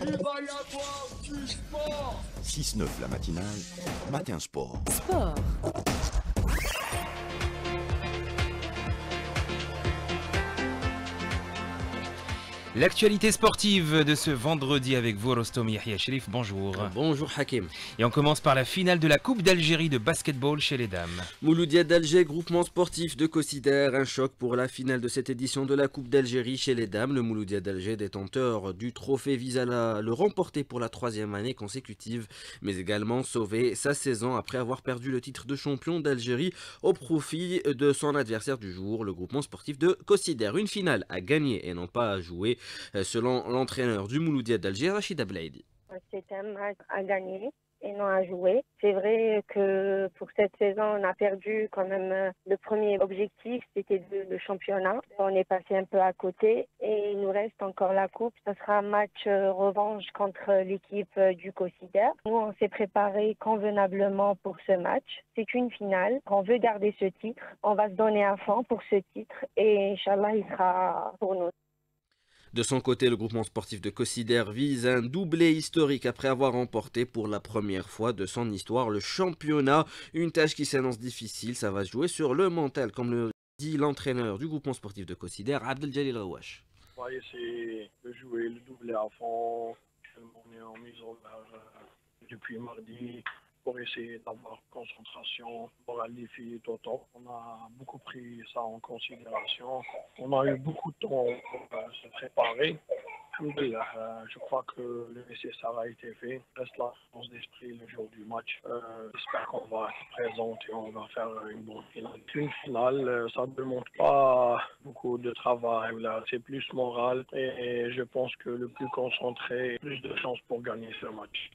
Il va y avoir du sport. 6-9 la matinale, Matin Sport. Sport. L'actualité sportive de ce vendredi avec vous, Rostom Yahya Sherif, bonjour. Bonjour Hakim. Et on commence par la finale de la Coupe d'Algérie de basketball chez les dames. Mouloudia d'Alger, groupement sportif de Kossidere, un choc pour la finale de cette édition de la Coupe d'Algérie chez les dames. Le Mouloudia d'Alger, détenteur du trophée, vise à le remporter pour la 3e année consécutive, mais également sauver sa saison après avoir perdu le titre de champion d'Algérie au profit de son adversaire du jour, le groupement sportif de Kossidere. Une finale à gagner et non pas à jouer, selon l'entraîneur du Mouloudia d'Alger, Rachida Blaidi. C'est un match à gagner et non à jouer. C'est vrai que pour cette saison, on a perdu quand même le premier objectif, c'était le championnat. On est passé un peu à côté et il nous reste encore la coupe. Ce sera un match revanche contre l'équipe du Kossidere. Nous, on s'est préparé convenablement pour ce match. C'est une finale. On veut garder ce titre. On va se donner à fond pour ce titre et Inch'Allah, il sera pour nous. De son côté, le groupement sportif de Kossidere vise un doublé historique après avoir remporté pour la première fois de son histoire le championnat. Une tâche qui s'annonce difficile, ça va se jouer sur le mental, comme le dit l'entraîneur du groupement sportif de Kossidere, Abdeljalil Rawash. On va essayer de jouer le doublé à fond. On est en mise en œuvre depuis mardi pour essayer d'avoir concentration, morale des filles autant. On a beaucoup pris ça en considération. On a eu beaucoup de temps pour se préparer. Je crois que le nécessaire a été fait. Reste la force d'esprit le jour du match. J'espère qu'on va être présent et on va faire une bonne finale. Une finale, ça ne demande pas beaucoup de travail. C'est plus moral et je pense que le plus concentré, plus de chances pour gagner ce match.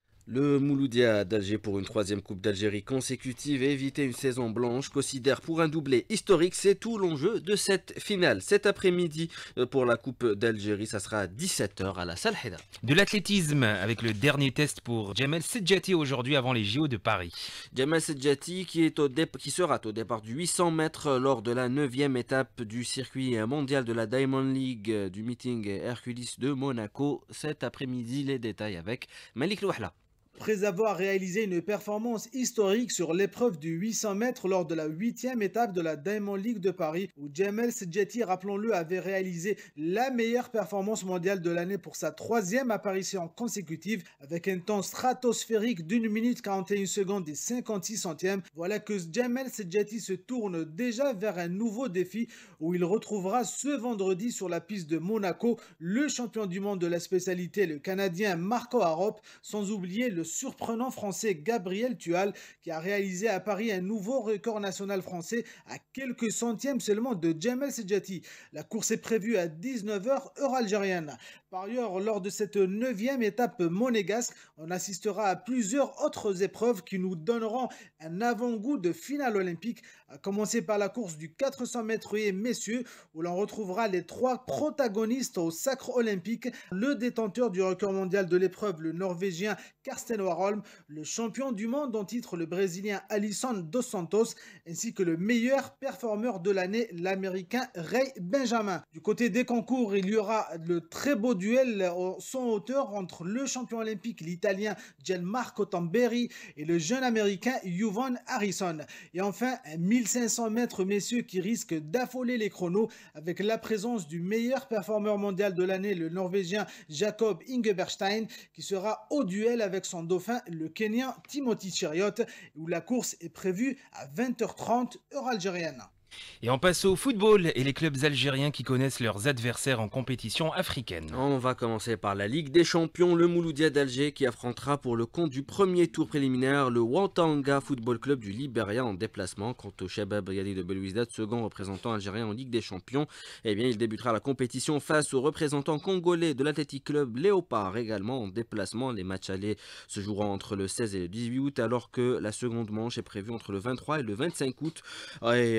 Le Mouloudia d'Alger pour une 3e Coupe d'Algérie consécutive et éviter une saison blanche. Kossidere pour un doublé historique, c'est tout l'enjeu de cette finale. Cet après-midi pour la Coupe d'Algérie, ça sera à 17h à la Salle Heda. De l'athlétisme avec le dernier test pour Djamel Sedjati aujourd'hui avant les JO de Paris. Djamel Sedjati qui sera au départ du 800 mètres lors de la 9e étape du circuit mondial de la Diamond League du meeting Hercules de Monaco. Cet après-midi, les détails avec Malik Louahla. Après avoir réalisé une performance historique sur l'épreuve du 800 mètres lors de la 8e étape de la Diamond League de Paris, où Djamel Sedjati, rappelons-le, avait réalisé la meilleure performance mondiale de l'année pour sa 3e apparition consécutive avec un temps stratosphérique d'1 minute 41 secondes et 56 centièmes. Voilà que Djamel Sedjati se tourne déjà vers un nouveau défi où il retrouvera ce vendredi sur la piste de Monaco le champion du monde de la spécialité, le Canadien Marco Arop, sans oublier le surprenant français Gabriel Tual qui a réalisé à Paris un nouveau record national français à quelques centièmes seulement de Djamel Sedjati. La course est prévue à 19h heure algérienne. Par ailleurs, lors de cette 9e étape monégasque, on assistera à plusieurs autres épreuves qui nous donneront un avant-goût de finale olympique, à commencer par la course du 400 mètres haies messieurs où l'on retrouvera les 3 protagonistes au sacre olympique, le détenteur du record mondial de l'épreuve, le norvégien Karsten Warholm, le champion du monde en titre, le brésilien Alisson dos Santos, ainsi que le meilleur performeur de l'année, l'américain Ray Benjamin. Du côté des concours, il y aura le très beau duel au son hauteur entre le champion olympique, l'italien Gianmarco Tamberi, et le jeune américain Yvonne Harrison. Et enfin, un 1500 mètres messieurs qui risque d'affoler les chronos avec la présence du meilleur performeur mondial de l'année, le norvégien Jacob Ingeberstein, qui sera au duel avec son dauphin, le Kenyan Timothy Cheruiyot, où la course est prévue à 20h30 heure algérienne. Et on passe au football et les clubs algériens qui connaissent leurs adversaires en compétition africaine. On va commencer par la Ligue des Champions, le Mouloudia d'Alger qui affrontera pour le compte du premier tour préliminaire le Ouattanga Football Club du Libéria en déplacement. Quant au Shabab Yadi de Belouizdad, second représentant algérien en Ligue des Champions, eh bien il débutera la compétition face au représentant congolais de l'Athletic Club Léopard également en déplacement. Les matchs allés se joueront entre le 16 et le 18 août alors que la seconde manche est prévue entre le 23 et le 25 août. Et en Coupe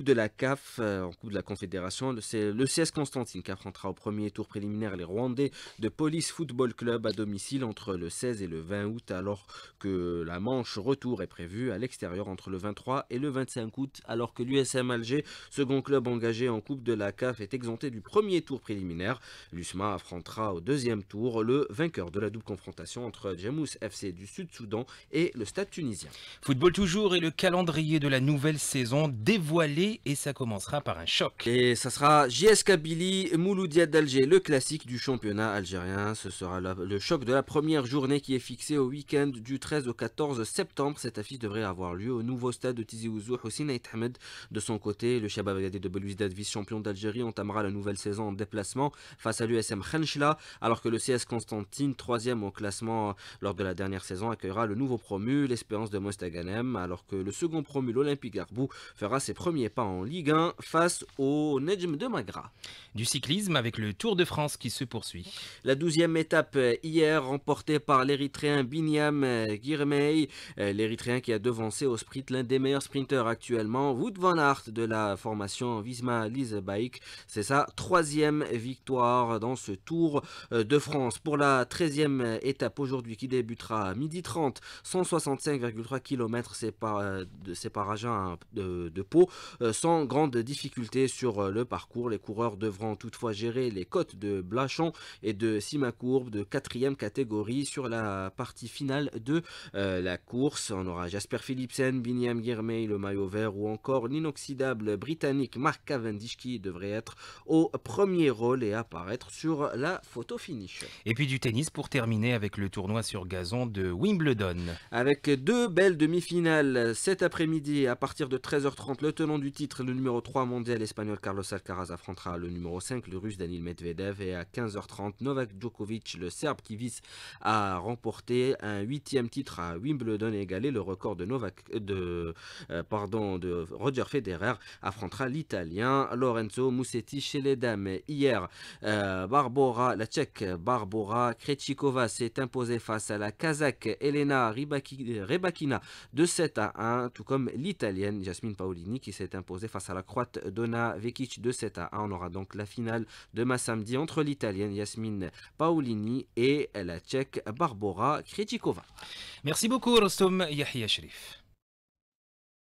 de la CAF, en Coupe de la Confédération, c'est le CS Constantine qui affrontera au premier tour préliminaire les Rwandais de Police Football Club à domicile entre le 16 et le 20 août, alors que la manche retour est prévue à l'extérieur entre le 23 et le 25 août, alors que l'USM Alger, second club engagé en Coupe de la CAF, est exempté du premier tour préliminaire. L'USMA affrontera au deuxième tour le vainqueur de la double confrontation entre Jamous FC du Sud-Soudan et le Stade tunisien. Football toujours et le calendrier de la nouvelle saison dévoilé et ça commencera par un choc. Et ça sera JS Kabylie, Mouloudia d'Alger, le classique du championnat algérien. Ce sera le choc de la première journée qui est fixée au week-end du 13 au 14 septembre. Cette affiche devrait avoir lieu au nouveau stade de Tizi Ouzou. Hossein Ait Ahmed. De son côté, le Shabab Agadi de Belouizdad, vice-champion d'Algérie, entamera la nouvelle saison en déplacement face à l'USM Khenchela, alors que le CS Constantine, troisième au classement lors de la dernière saison, accueillera le nouveau promu, l'Espérance de Mostaganem, alors que le second promu, l'Olympique Garbou, fera ses premiers pas en Ligue 1 face au Nejm de Magra. Du cyclisme avec le Tour de France qui se poursuit. La 12e étape hier remportée par l'Érythréen Binyam Girmay, l'Érythréen qui a devancé au sprint l'un des meilleurs sprinteurs actuellement, Wout van Aert de la formation Visma Lease Bike. C'est sa troisième victoire dans ce Tour de France. Pour la 13e étape aujourd'hui qui débutera à 12h30, 165,3 km séparage de Pau, sans grande difficulté sur le parcours. Les coureurs devront toutefois gérer les côtes de Blachon et de Simacourbe de 4e catégorie sur la partie finale de la course. On aura Jasper Philipsen, Binyam Girmay, le maillot vert, ou encore l'inoxydable britannique Mark Cavendish qui devrait être au premier rôle et apparaître sur la photo finish. Et puis du tennis pour terminer avec le tournoi sur gazon de Wimbledon. Avec deux belles demi-finales cet après-midi à partir de 13h30, le tenant du titre, le numéro 3 mondial espagnol Carlos Alcaraz affrontera le numéro 5, le russe Daniil Medvedev, et à 15h30, Novak Djokovic, le serbe qui vise à remporter un 8e titre à Wimbledon et égaler le record de Roger Federer, affrontera l'italien Lorenzo Musetti. Chez les dames, hier, la tchèque Barbora Krejcikova s'est imposée face à la kazakh Elena Rybakina de 7-1, tout comme l'italienne Jasmine Paolini qui s'est imposée face à la croate Donna Vekic de 7-1. On aura donc la finale demain samedi entre l'italienne Jasmine Paolini et la tchèque Barbora Krejcikova. Merci beaucoup Rostom Yahya Sherif.